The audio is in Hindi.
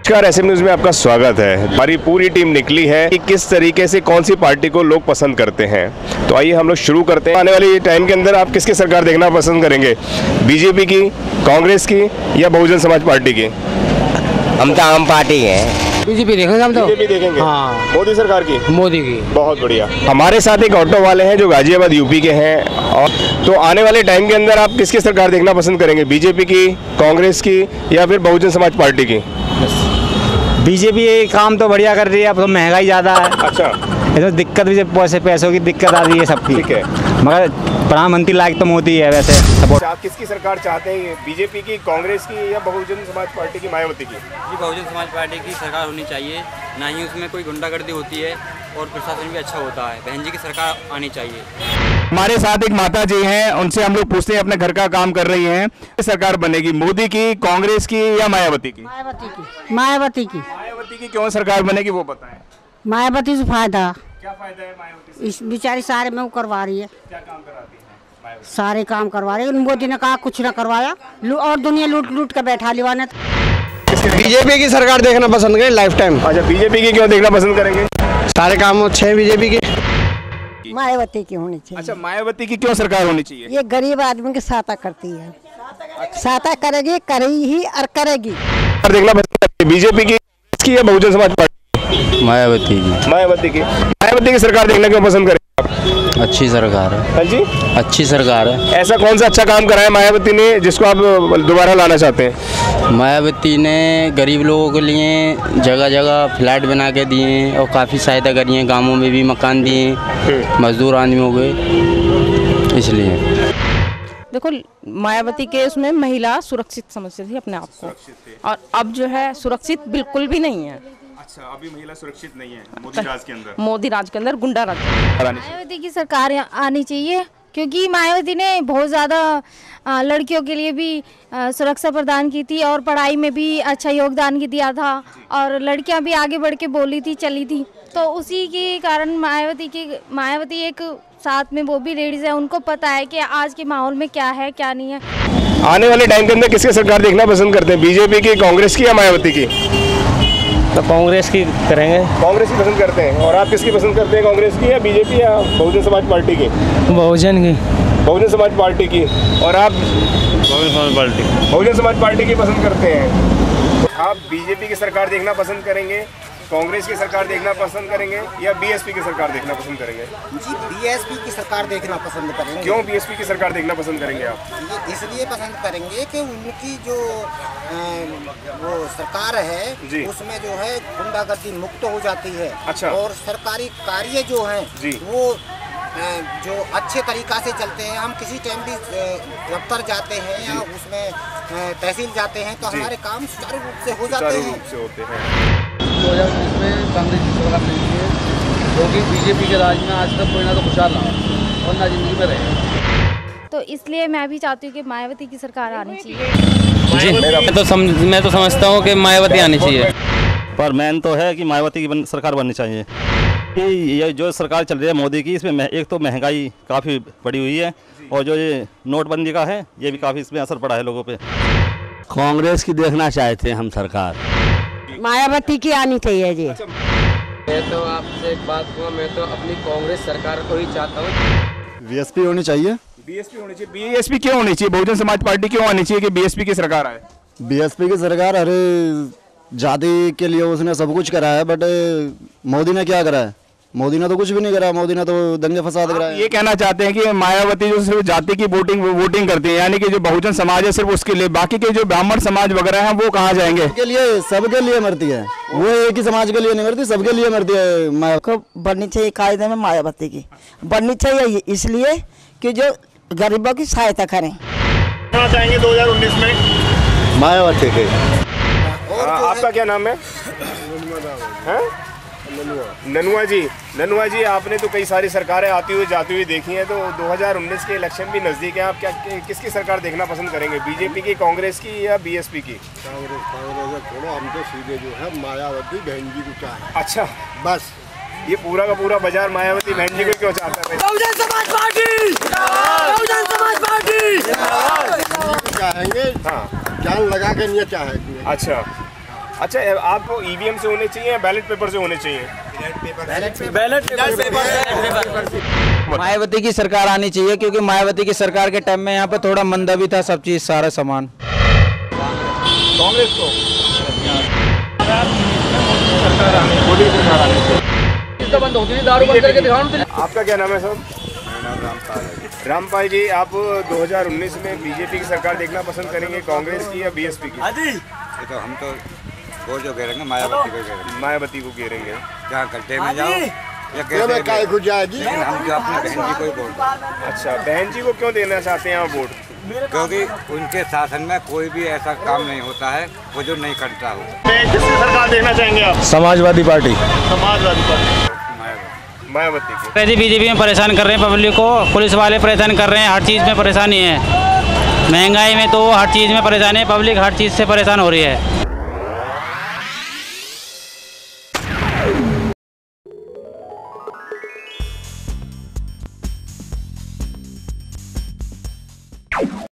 नमस्कार, ऐसे न्यूज़ में आपका स्वागत है। हमारी पूरी टीम निकली है कि किस तरीके से कौन सी पार्टी को लोग पसंद करते हैं। तो आइए हम लोग शुरू करते हैं। आने वाली टाइम के अंदर आप किसकी सरकार देखना पसंद करेंगे, बीजेपी की, कांग्रेस की या बहुजन समाज पार्टी की? हम तो आम पार्टी है, बीजेपी देखेंगे। हम तो बीजेपी देखेंगे। हाँ, मोदी सरकार की। मोदी की। बहुत बढ़िया। हमारे साथ एक ऑटो वाले हैं जो गाजियाबाद यूपी के हैं। और तो आने वाले टाइम के अंदर आप किसकी सरकार देखना पसंद करेंगे, बीजेपी की, कांग्रेस की या फिर बहुजन समाज पार्टी की? बीजेपी काम तो बढ़िया कर रही है, अब तो महंगाई ज़्यादा है। अच्छा, ये तो दिक्कत भी, पैसों की दिक्कत आ रही है सबकी। ठीक है। मगर प्रधानमंत्री लायक तो मोदी है वैसे। आप किसकी सरकार चाहते हैं, बीजेपी की, कांग्रेस की या बहुजन समाज पार्टी की, मायावती की? जी, बहुजन समाज पार्टी की सरकार होनी चाहिए, ना ही उसमें कोई गुंडागर्दी होती है और प्रशासन भी अच्छा होता है। बहन जी की सरकार आनी चाहिए। हमारे साथ एक माता जी हैं, उनसे हम लोग पूछते हैं, अपने घर का काम कर रही हैं, सरकार बनेगी मोदी की, कांग्रेस की या मायावती की? मायावती की। मायावती की। मायावती की क्यों सरकार बनेगी वो बताएं। मायावती से फायदा, क्या फायदा है मायावती से? इस बेचारी सारे में वो करवा रही है, क्या काम कराती है मायावती? सारे काम करवा रही है। मोदी ने कहा कुछ ना करवाया, और दुनिया लूट लूट के बैठा लिवाने। बीजेपी की सरकार देखना पसंद करें लाइफ टाइम। अच्छा, बीजेपी की क्यों देखना पसंद करेंगे? सारे काम अच्छे हैं बीजेपी के। मायावती की होनी चाहिए। अच्छा, मायावती की क्यों सरकार होनी चाहिए? ये गरीब आदमी की सहायता करती है, सहायता करेगी, करेगी ही और करेगी। देखना पसंद करेंगे बीजेपी की या बहुजन समाज पार्टी? मायावती की। मायावती की। मायावती की सरकार देखना क्यों पसंद करेंगे आप? अच्छी सरकार है। हाँ जी, अच्छी सरकार है। ऐसा कौन सा अच्छा काम करा है मायावती ने जिसको आप दोबारा लाना चाहते हैं? मायावती ने गरीब लोगों के लिए जगह जगह फ्लैट बना के दिए हैं और काफ़ी सहायता करी है, गांवों में भी मकान दिए हैं, मजदूर आदमियों के। इसलिए देखो, मायावती के उसमें महिला सुरक्षित समझती थी अपने आप को, और अब जो है सुरक्षित बिल्कुल भी नहीं है। अच्छा, अभी महिला सुरक्षित नहीं है मोदी राज के अंदर। मोदी राज के अंदर गुंडा राज। मायावती की सरकार आनी चाहिए, क्योंकि मायावती ने बहुत ज़्यादा लड़कियों के लिए भी सुरक्षा प्रदान की थी और पढ़ाई में भी अच्छा योगदान दिया था, और लड़कियां भी आगे बढ़ के बोली थी, चली थी। तो उसी के कारण मायावती एक साथ में वो भी लेडीज़ है, उनको पता है कि आज के माहौल में क्या है क्या नहीं है। आने वाले टाइम के अंदर किसकी सरकार देखना पसंद करते हैं, बीजेपी की, कांग्रेस की या मायावती की? तो कांग्रेस की करेंगे। कांग्रेस की पसंद करते हैं। और आप किसकी पसंद करते हैं, कांग्रेस की या बीजेपी या बहुजन समाज पार्टी की? बहुजन की। बहुजन समाज पार्टी की। और आप? बहुजन समाज पार्टी। बहुजन समाज पार्टी की पसंद करते हैं। आप बीजेपी की सरकार देखना पसंद करेंगे, कांग्रेस की सरकार देखना पसंद करेंगे या बीएसपी की सरकार देखना पसंद करेंगे? जी, बीएसपी की सरकार देखना पसंद करेंगे। क्यों बीएसपी की सरकार देखना पसंद करेंगे आप? ये इसलिए पसंद करेंगे कि उनकी जो वो सरकार है उसमें जो है गुंडागर्दी मुक्त हो जाती है। अच्छा। और सरकारी कार्य जो हैं वो जो अच्छे तरीक़ा से चलते हैं। हम किसी टाइम भी दफ्तर जाते हैं या उसमें तहसील जाते हैं तो हमारे काम सुचारू रूप से हो जाते हैं। 2019 में कांग्रेस की सरकार नहीं है, क्योंकि बीजेपी के राज में आज तक कोई ना तो खुशहाल रहा और ना जिंदगी में रहे। तो इसलिए मैं भी चाहती हूँ कि मायावती की सरकार आनी चाहिए। जी, मैं तो समझता हूँ कि मायावती आनी चाहिए, पर मेन तो है कि मायावती की सरकार बननी चाहिए। कि ये जो सरकार चल रही है मोदी की, इसमें एक तो महंगाई काफ़ी बढ़ी हुई है, और जो ये नोटबंदी का है ये भी काफ़ी इसमें असर पड़ा है लोगों पे। कांग्रेस की देखना चाहते हैं हम सरकार। मायावती की आनी चाहिए जी। मैं तो आपसे एक बात कहूँ, मैं तो अपनी कांग्रेस सरकार को ही चाहता हूँ। बीएसपी होनी चाहिए। बीएसपी होनी चाहिए। बीएसपी क्यों होनी चाहिए, बहुजन समाज पार्टी क्यों आनी चाहिए कि बीएसपी की सरकार आए? बीएसपी की सरकार अरे जाति के लिए उसने सब कुछ करा है, बट मोदी ने क्या करा है? मोदी ने तो कुछ भी नहीं करा। मोदी ने तो दंगे फसाद कराए। ये कहना चाहते हैं कि मायावती जो सिर्फ जाति की वोटिंग करती है, यानी कि जो बहुजन समाज है सिर्फ उसके लिए, बाकी के जो ब्राह्मण समाज वगैरह हैं वो कहाँ जाएंगे? सबके लिए मरती है वो, एक ही समाज के लिए नहीं मरती, सबके लिए मरती है। मायावती को बननी चाहिए कायदे में, मायावती की बननी चाहिए इसलिए कि जो गरीबों की सहायता करें। चाहेंगे 2019 में मायावती के। आपका क्या नाम है? ननुआ जी, आपने तो कई सारी सरकारें आती हुई जाती हुई देखी हैं, तो 2019 के इलेक्शन भी नज़दीक है, आप क्या किसकी सरकार देखना पसंद करेंगे, बीजेपी की, कांग्रेस की या बीएसपी की? कांग्रेस छोड़ो, हम तो सीधे जो है मायावती बहन जी को चाहें। अच्छा, बस ये पूरा का पूरा बाजार मायावती बहन जी को क्यों चाहता है? बहुजन समाज पार्टी, बहुजन समाज पार्टी चाहेंगे। हाँ, जान लगा के नहीं चाहेंगे। अच्छा, अच्छा, आपको ईवीएम से होने चाहिए या बैलेट पेपर से होने चाहिए? Ballot paper. मायावती की सरकार आनी चाहिए, क्योंकि मायावती की सरकार के टाइम में यहाँ पे थोड़ा मंदा भी था, सब चीज सारा सामान। कांग्रेस को बंद होती थी, दारू बंद करके दिखाओ। आपका क्या नाम है सर? रामपाल जी, आप 2019 में बीजेपी की सरकार देखना पसंद करेंगे, कांग्रेस की या बीएसपी की? ये तो हम तो वो जो घेरेंगे मायावती को घेरेंगे। मायावती को घेरेंगे, जहाँ गड्ढे में जाओ या काय खुद जाएगी। हम जो अपनी बहन जी को ही वोट। अच्छा, बहन जी को क्यों देना चाहते हैं आप वोट? क्योंकि उनके शासन में कोई भी ऐसा काम नहीं होता है वो जो नहीं करता हो। किसकी सरकार देखना चाहेंगे आप? समाजवादी पार्टी। समाजवादी पार्टी, मायावती को। वैसे बीजेपी में परेशान कर रहे हैं पब्लिक को, पुलिस वाले परेशान कर रहे हैं, हर चीज़ में परेशानी है, महंगाई में तो हर चीज़ में परेशानी है, पब्लिक हर चीज़ से परेशान हो रही है।